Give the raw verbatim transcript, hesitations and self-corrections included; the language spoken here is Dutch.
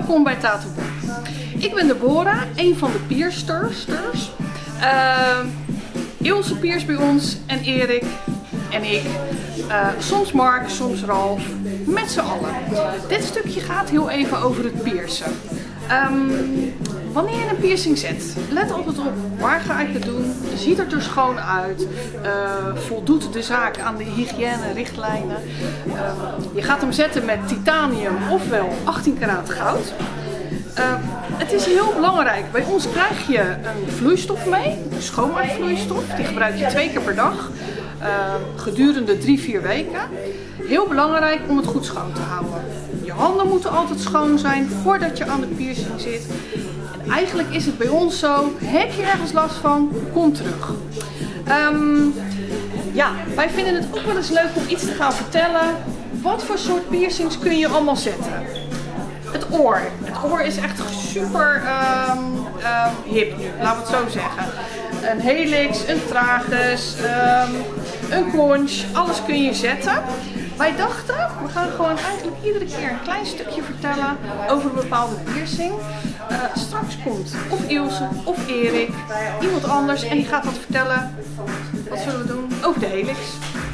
welkom bij Tatoeboek. Ik ben Deborah, een van de piersters. Uh, Ilse piers bij ons en Erik en ik. Uh, soms Mark, soms Ralf, met z'n allen. Dit stukje gaat heel even over het piercen. Um, wanneer je een piercing zet, let altijd op waar ga ik het doen, ziet het er schoon uit, uh, voldoet de zaak aan de hygiënerichtlijnen. Uh, je gaat hem zetten met titanium ofwel achttien karaat goud. Uh, het is heel belangrijk, bij ons krijg je een vloeistof mee, een schoonmaakvloeistof, die gebruik je twee keer per dag. Uh, gedurende drie, vier weken. Heel belangrijk om het goed schoon te houden. Je handen moeten altijd schoon zijn voordat je aan de piercing zit. En eigenlijk is het bij ons zo, heb je ergens last van, kom terug. Um, ja, wij vinden het ook wel eens leuk om iets te gaan vertellen. Wat voor soort piercings kun je allemaal zetten? Het oor. Het oor is echt super um, um, hip nu, laten we het zo zeggen. Een helix, een tragus, um, een conch, alles kun je zetten. Wij dachten, we gaan gewoon eigenlijk iedere keer een klein stukje vertellen over een bepaalde piercing. Uh, straks komt of Ilse of Erik, iemand anders en die gaat wat vertellen. Wat zullen we doen? Over de helix.